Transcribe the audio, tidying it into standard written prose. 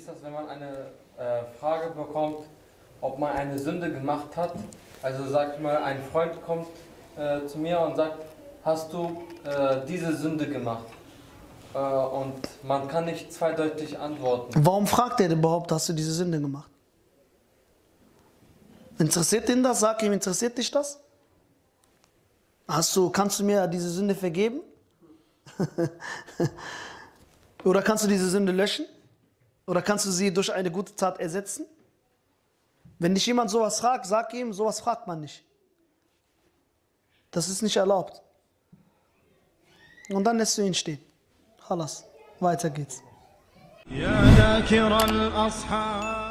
ist das, wenn man eine Frage bekommt, ob man eine Sünde gemacht hat? Also sag ich mal, ein Freund kommt zu mir und sagt, hast du diese Sünde gemacht? Und man kann nicht zweideutig antworten. Warum fragt er überhaupt, hast du diese Sünde gemacht? Interessiert ihn das? Sag ihm, interessiert dich das? Kannst du mir diese Sünde vergeben? Oder kannst du diese Sünde löschen? Oder kannst du sie durch eine gute Tat ersetzen? Wenn dich jemand sowas fragt, sag ihm, sowas fragt man nicht. Das ist nicht erlaubt. Und dann lässt du ihn stehen. Khalas, weiter geht's.